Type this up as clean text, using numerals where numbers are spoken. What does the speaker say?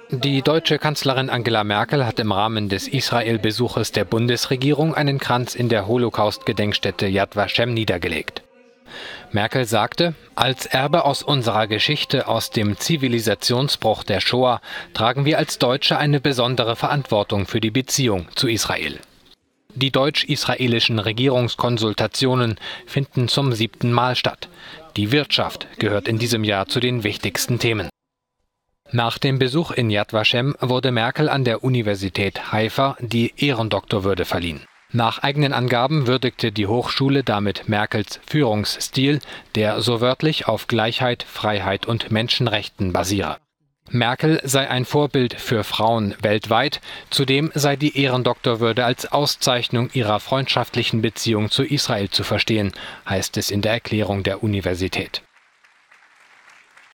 Die deutsche Kanzlerin Angela Merkel hat im Rahmen des Israel-Besuches der Bundesregierung einen Kranz in der Holocaust-Gedenkstätte Yad Vashem niedergelegt. Merkel sagte, als Erbe aus unserer Geschichte, aus dem Zivilisationsbruch der Shoah, tragen wir als Deutsche eine besondere Verantwortung für die Beziehung zu Israel. Die deutsch-israelischen Regierungskonsultationen finden zum 7. Mal statt. Die Wirtschaft gehört in diesem Jahr zu den wichtigsten Themen. Nach dem Besuch in Yad Vashem wurde Merkel an der Universität Haifa die Ehrendoktorwürde verliehen. Nach eigenen Angaben würdigte die Hochschule damit Merkels Führungsstil, der so wörtlich auf Gleichheit, Freiheit und Menschenrechten basiere. Merkel sei ein Vorbild für Frauen weltweit, zudem sei die Ehrendoktorwürde als Auszeichnung ihrer freundschaftlichen Beziehung zu Israel zu verstehen, heißt es in der Erklärung der Universität.